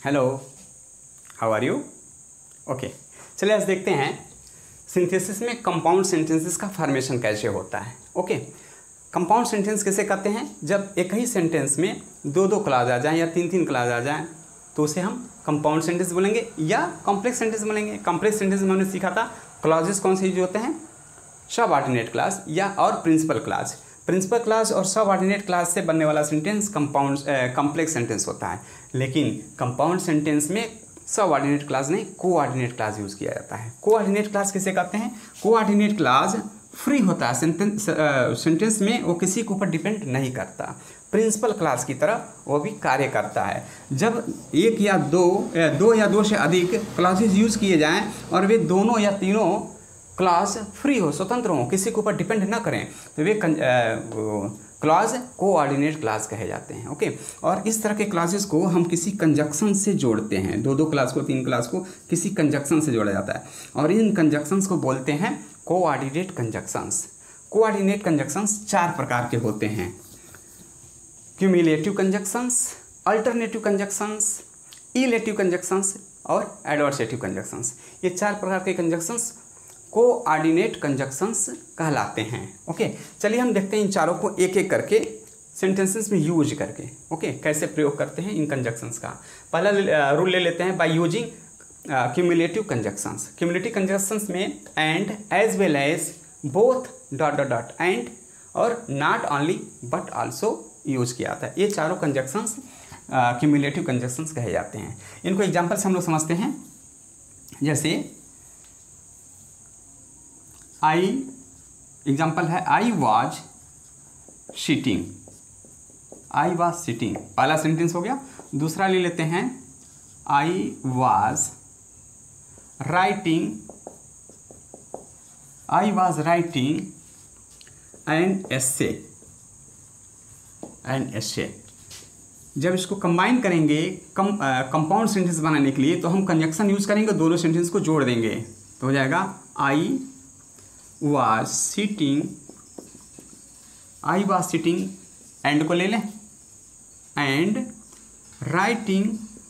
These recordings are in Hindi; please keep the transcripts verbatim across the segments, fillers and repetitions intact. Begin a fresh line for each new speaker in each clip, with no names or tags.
Hello, how are you? Okay, चलिए आज देखते हैं सिंथेसिस में कंपाउंड सेंटेंसेस का फॉर्मेशन कैसे होता है। ओके, कंपाउंड सेंटेंस कैसे करते हैं? जब एक ही सेंटेंस में दो दो क्लास आ जाएं या तीन तीन क्लास आ जाएं तो उसे हम कंपाउंड सेंटेंस बोलेंगे या कॉम्प्लेक्स सेंटेंस बोलेंगे। कॉम्प्लेक्स सेंटेंस में हमने सीखा था क्लॉजेस कौन से यूज होते हैं, सबऑर्डिनेट क्लास या और प्रिंसिपल क्लास। प्रिंसिपल क्लास और सबऑर्डिनेट क्लास से बनने वाला सेंटेंस कंपाउंड कॉम्प्लेक्स सेंटेंस होता है, लेकिन कंपाउंड सेंटेंस में सबऑर्डिनेट क्लास नहीं कोऑर्डिनेट क्लास यूज़ किया जाता है। कोऑर्डिनेट क्लास किसे कहते हैं? कोऑर्डिनेट क्लास फ्री होता है सेंटेंस सेंटेंस में, वो किसी के ऊपर डिपेंड नहीं करता, प्रिंसिपल क्लास की तरह वो भी कार्य करता है। जब एक या दो दो या दो से अधिक क्लासेस यूज़ किए जाएं और वे दोनों या तीनों क्लास फ्री हो, स्वतंत्र हो, किसी के ऊपर डिपेंड ना करें, तो वे क्लास कोऑर्डिनेट क्लास कहे जाते हैं। ओके, और इस तरह के क्लासेस को हम किसी कंजक्शन से जोड़ते हैं। दो दो क्लास को, तीन क्लास को किसी कंजक्शन से जोड़ा जाता है और इन कंजक्शंस को बोलते हैं कोऑर्डिनेट कंजक्शंस। कोऑर्डिनेट कंजक्शंस चार प्रकार के होते हैं: cumulative conjunctions, alternative conjunctions, illative conjunctions और एडवर्सेटिव कंजक्शंस। ये चार प्रकार के कंजक्शंस कोऑर्डिनेट कंजक्शंस कहलाते हैं। ओके, चलिए हम देखते हैं इन चारों को एक एक करके सेंटेंसेस में यूज करके। ओके, कैसे प्रयोग करते हैं इन कंजक्शंस का। पहला रूल ले लेते हैं by using cumulative conjunctions. Cumulative conjunctions में and, as well as, both, dot dot dot, and और not only but also use किया जाता है। ये चारों कंजक्शंस क्यूमुलेटिव कंजक्शंस कहे जाते हैं। इनको एग्जाम्पल से हम लोग समझते हैं। जैसे आई, एग्जाम्पल है I was sitting, I was sitting, पहला सेंटेंस हो गया। दूसरा ले लेते हैं I was writing, I was writing an essay, an essay. जब इसको कंबाइन करेंगे कम कंपाउंड सेंटेंस बनाने के लिए तो हम कंजक्शन यूज करेंगे, दोनों सेंटेंस को जोड़ देंगे तो हो जाएगा I was sitting, I was sitting, and को ले लें, and writing,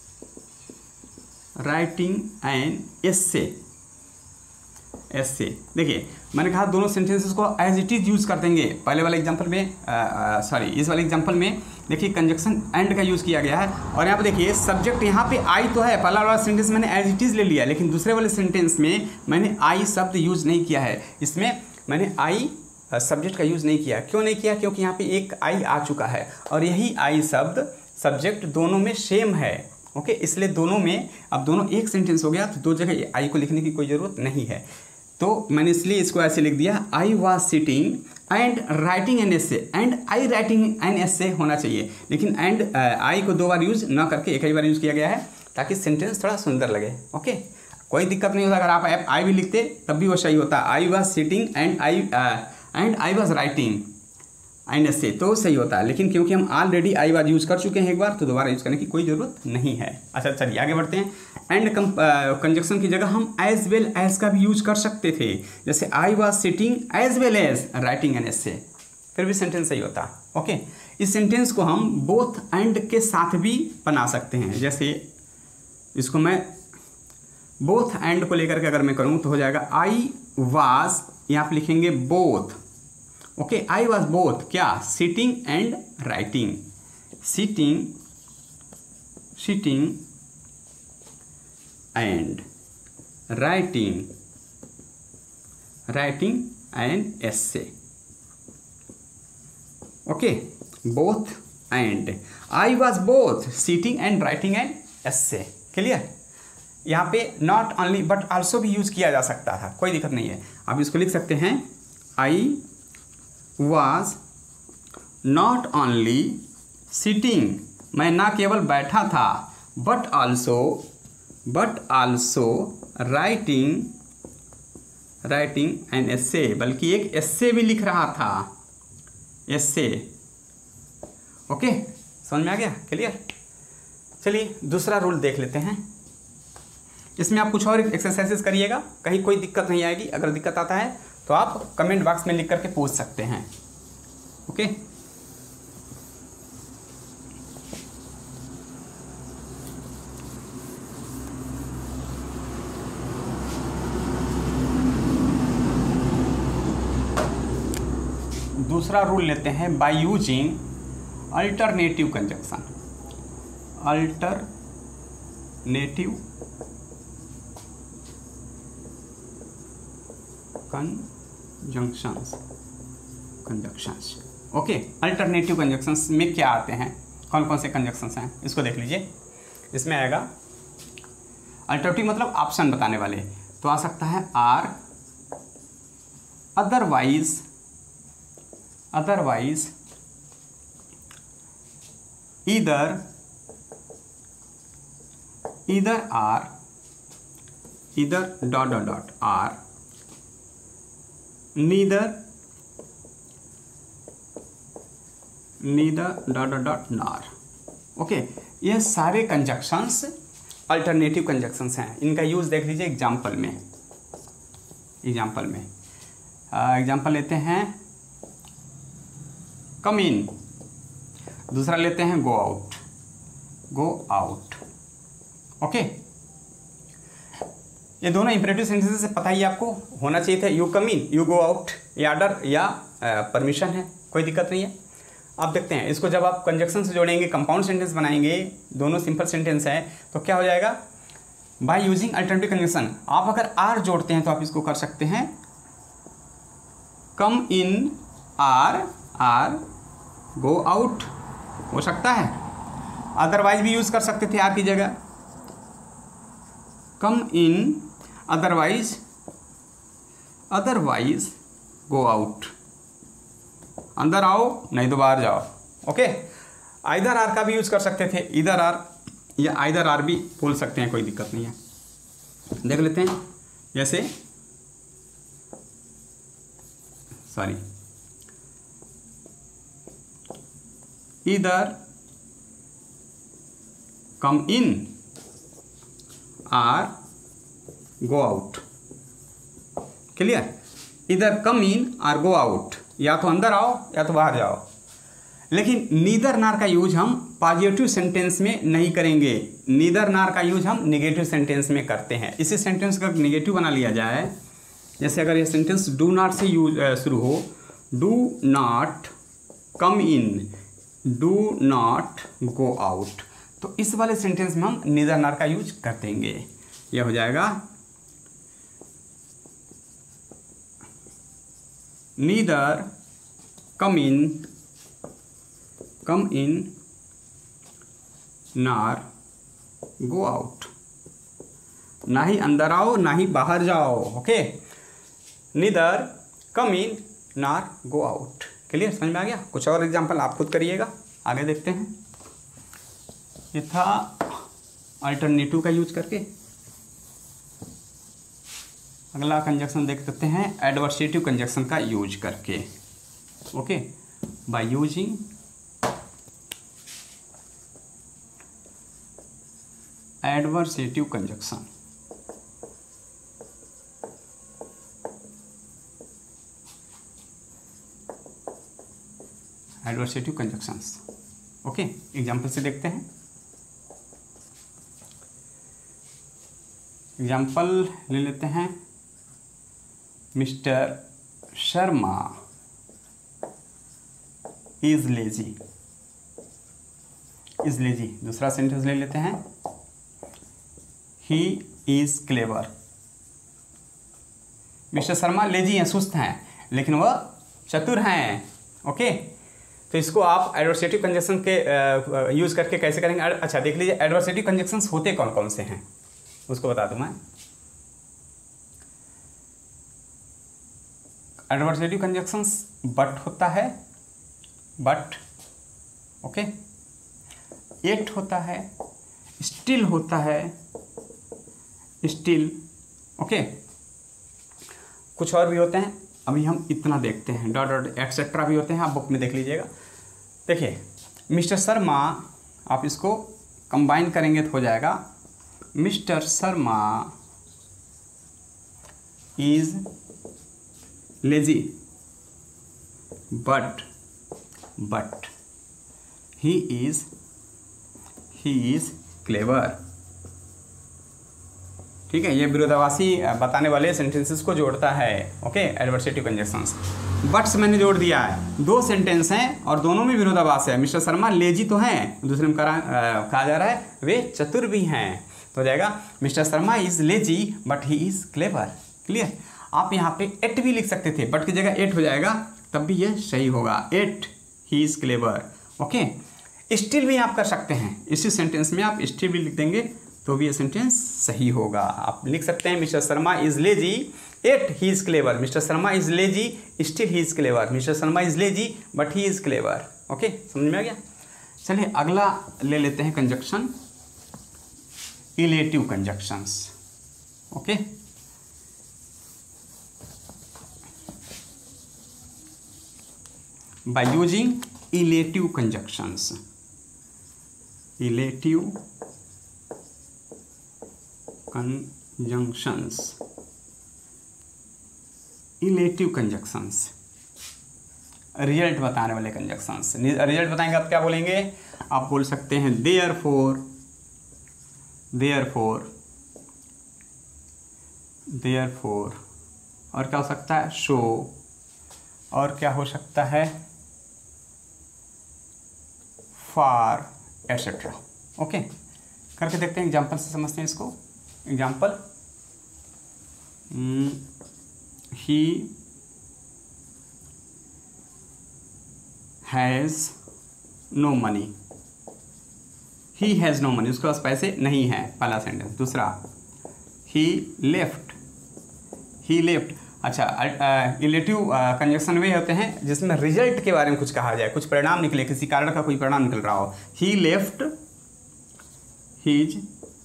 writing an essay, essay। देखिए मैंने कहा दोनों सेंटेंसेस को एज इट इज यूज कर देंगे। पहले वाले एग्जांपल में सॉरी इस वाले एग्जांपल में देखिए कंजक्शन एंड का यूज़ किया गया है और यहाँ पे देखिए सब्जेक्ट यहाँ पे आई तो है, पहला वाला सेंटेंस मैंने एज इट इज़ ले लिया, लेकिन दूसरे वाले सेंटेंस में मैंने आई शब्द यूज़ नहीं किया है। इसमें मैंने आई सब्जेक्ट का यूज़ नहीं किया। क्यों नहीं किया? क्योंकि यहाँ पे एक आई आ चुका है और यही आई शब्द सब्जेक्ट दोनों में सेम है। ओके, इसलिए दोनों में अब दोनों एक सेंटेंस हो गया तो दो जगह आई को लिखने की कोई ज़रूरत नहीं है। तो मैंने इसलिए इसको ऐसे लिख दिया I was sitting and writing an essay, and I writing an essay होना चाहिए, लेकिन एंड आई को दो बार यूज़ ना करके एक ही बार यूज़ किया गया है ताकि सेंटेंस थोड़ा सुंदर लगे। ओके, कोई दिक्कत नहीं होता अगर आप आई भी लिखते तब भी वो सही होता। I was sitting and I and I was writing an essay तो सही होता है, लेकिन क्योंकि हम ऑलरेडी आई वाज यूज़ कर चुके हैं एक बार तो दोबारा यूज़ करने की कोई ज़रूरत नहीं है। अच्छा चलिए आगे बढ़ते हैं। एंड कंजक्शन की जगह हम एज वेल एज का भी यूज कर सकते थे, जैसे I was sitting as well as writing an essay, फिर भी सेंटेंस सही होता। ओके, इस सेंटेंस को हम बोथ एंड के साथ भी बना सकते हैं। जैसे इसको मैं बोथ एंड को लेकर के अगर मैं करूँ तो हो जाएगा आई वाज, यहाँ आप लिखेंगे both. Okay, I was both क्या, sitting and writing, sitting sitting and writing, writing an essay. Okay, both and, I was both sitting and writing an essay. Clear? यहाँ पे नॉट ओनली बट आल्सो भी यूज किया जा सकता था, कोई दिक्कत नहीं है। आप इसको लिख सकते हैं I was not only sitting, मैं ना केवल बैठा था, but also but also writing, writing an essay, बल्कि एक एसे भी लिख रहा था, एसे। ओके, समझ में आ गया? क्लियर? चलिए दूसरा रूल देख लेते हैं। इसमें आप कुछ और एक्सरसाइजेस करिएगा, कहीं कोई दिक्कत नहीं आएगी। अगर दिक्कत आता है तो आप कमेंट बॉक्स में लिख करके पूछ सकते हैं। ओके, दूसरा रूल लेते हैं by using alternative conjunction. Alternative conjunctions conjunctions okay. Alternative conjunctions में क्या आते हैं, कौन कौन से कंजंक्शंस हैं, इसको देख लीजिए। इसमें आएगा अल्टरनेटिव मतलब ऑप्शन बताने वाले, तो आ सकता है or, otherwise, otherwise, either, either or, either dot dot dot or, neither, neither dot dot dot nor. Okay, ये सारे कंजक्शंस अल्टरनेटिव कंजक्शंस हैं। इनका यूज़ देख लीजिए एग्जाम्पल में। एग्जाम्पल में एग्जाम्पल लेते हैं कम इन, दूसरा लेते हैं go out, go out. Okay, ये दोनों इंपरेटिव सेंटेंसेस से पता ही आपको होना चाहिए था, you come in, you go out, या ऑर्डर या परमिशन है, कोई दिक्कत नहीं है। आप देखते हैं इसको जब आप कंजक्शन से जोड़ेंगे, कंपाउंड सेंटेंस बनाएंगे, दोनों सिंपल सेंटेंस है, तो क्या हो जाएगा, बाय यूजिंग अल्टरनेटिव कंजक्शन। आप अगर आर जोड़ते हैं तो आप इसको कर सकते हैं come in or, or go out हो सकता है। अदरवाइज भी यूज कर सकते थे आर की जगह, come in otherwise, otherwise go out, अंदर आओ नहीं तो बाहर जाओ। ओके, आइदर आर का भी यूज कर सकते थे, इधर आर या आइदर आर भी बोल सकते हैं, कोई दिक्कत नहीं है। देख लेते हैं, जैसे सॉरी इधर come in or go out, clear. इधर come in or go out, या तो अंदर आओ या तो बाहर जाओ। लेकिन नीदर नार का यूज हम पॉजिटिव सेंटेंस में नहीं करेंगे, नीदर नार का यूज हम नेगेटिव सेंटेंस में करते हैं। इसी सेंटेंस का नेगेटिव बना लिया जाए, जैसे अगर ये सेंटेंस डू नॉट से यूज शुरू हो, do not come in, do not go out, तो इस वाले सेंटेंस में हम नीदर नार का यूज कर देंगे। यह हो जाएगा नीदर कम इन, कम इन नार गो आउट, ना ही अंदर आओ ना ही बाहर जाओ। ओके, नीदर कम इन नार गो आउट, क्लियर, समझ में आ गया। कुछ और एग्जांपल आप खुद करिएगा, आगे देखते हैं। ये था अल्टरनेटिव का यूज करके। अगला कंजक्शन देख सकते हैं एडवर्सेटिव कंजक्शन का यूज करके। Okay, by using adversative conjunction, adversative conjunctions. Okay, example से देखते हैं। एग्जाम्पल ले लेते हैं, mister Sharma is lazy, is lazy. दूसरा सेंटेंस ले लेते हैं, he is clever. Mister Sharma lazy हैं, सुस्त हैं, लेकिन वह चतुर हैं। ओके, तो इसको आप एडवर्सेटिव कंजक्शन के यूज करके कैसे करेंगे। अच्छा देख लीजिए, एडवर्सेटिव कंजक्शंस होते कौन कौन से हैं उसको बता दूं मैं। एडवर्सेटिव कंजक्शंस बट होता है, बट, ओके, एट होता है, स्टिल होता है, स्टिल, ओके, कुछ और भी होते हैं, अभी हम इतना देखते हैं, डॉट डॉट एक्सेट्रा भी होते हैं, आप बुक में देख लीजिएगा। देखिए, मिस्टर शर्मा, आप इसको कंबाइन करेंगे तो हो जाएगा mister Sharma is lazy but but he is he is clever. ठीक है, ये विरोधाभासी बताने वाले सेंटेंसेस को जोड़ता है। Okay, adversative conjunctions. बट से मैंने जोड़ दिया है। दो सेंटेंस हैं और दोनों में विरोधाभास है। मिस्टर शर्मा लेजी तो हैं, दूसरे में कहा कहा जा रहा है वे चतुर भी हैं, तो हो जाएगा mister Sharma is lazy but he is clever. Clear. आप यहाँ पे एट भी लिख सकते थे, बट की जगह एट हो जाएगा, तब भी ये सही होगा, yet he is clever. Okay, still भी आप कर सकते हैं, इसी सेंटेंस में आप स्टिल भी लिख देंगे तो भी ये सेंटेंस सही होगा। आप लिख सकते हैं mister Sharma is lazy yet he is clever, mister Sharma is lazy still he is clever, mister Sharma is lazy but he is clever. Okay, समझ में आ गया। चलिए अगला ले लेते हैं conjunction, illative conjunctions. Okay, by using elative conjunctions, elative conjunctions, elative conjunctions, result बताने वाले कंजक्शंस। रिजल्ट बताएंगे आप क्या बोलेंगे, आप बोल सकते हैं देयरफॉर, देयरफॉर, देयरफॉर, और क्या हो सकता है शो, और क्या हो सकता है फॉर, एटसेट्रा। ओके, करके देखते हैं, एग्जाम्पल से समझते हैं इसको। Example, he has no money, he has no money, उसके पास पैसे नहीं हैं, पहला सेंटेंस। दूसरा, ही लेफ्ट, ही लेफ्ट। अच्छा, इलेटिव कंजक्शन वे होते हैं जिसमें रिजल्ट के बारे में कुछ कहा जाए, कुछ परिणाम निकले, किसी कारण का कोई परिणाम निकल रहा हो। ही लेफ्ट हीज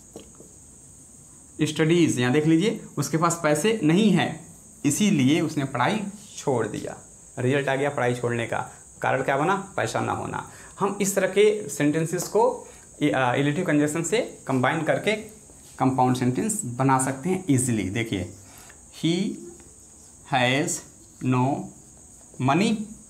स्टडीज़, यहाँ देख लीजिए उसके पास पैसे नहीं हैं, इसीलिए उसने पढ़ाई छोड़ दिया। रिजल्ट आ गया पढ़ाई छोड़ने का, कारण क्या बना, पैसा ना होना। हम इस तरह के सेंटेंसेस को इलेटिव कंजक्शन से कंबाइन करके कंपाउंड सेंटेंस बना सकते हैं इजीली। देखिए, he has no money,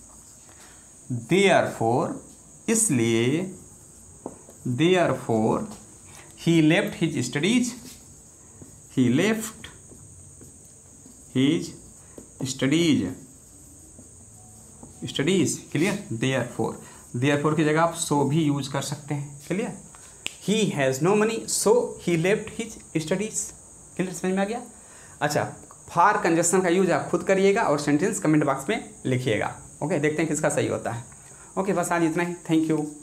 therefore, इसलिए, therefore he left his studies, he left his studies, studies. Clear. Therefore, therefore की जगह आप सो भी यूज कर सकते हैं। Clear. He has no money so he left his studies. Clear, समझ में आ गया। अच्छा, फॉर कंजक्शन का यूज आप खुद करिएगा और सेंटेंस कमेंट बॉक्स में लिखिएगा। ओके, देखते हैं किसका सही होता है। ओके, बस आज इतना ही। Thank you.